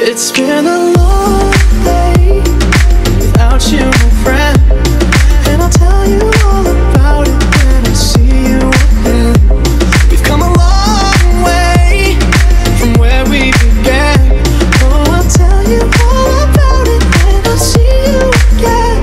It's been a long day without you, my friend, and I'll tell you all about it when I see you again. We've come a long way from where we began. Oh, I'll tell you all about it when I see you again.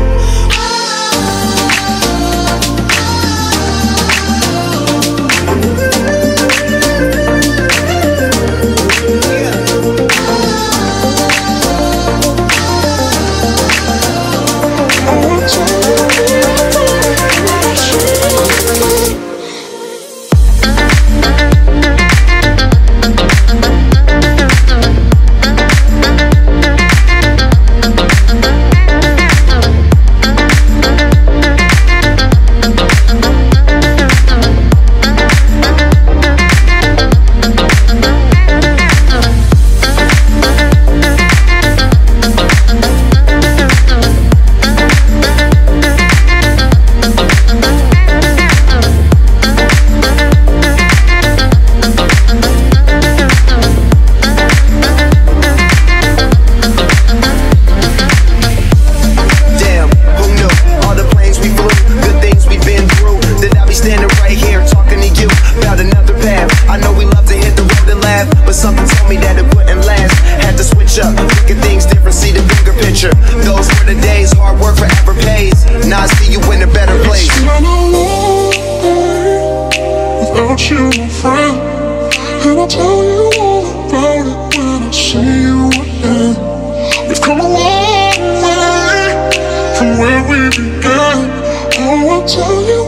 But something told me that it wouldn't last. Had to switch up, look at things different, see the bigger picture. Those were the days, hard work forever pays. Now I see you in a better place. It's been a long day without you, my friend, and I'll tell you all about it when I see you again. We've come a long way from where we began. Oh, I'll tell you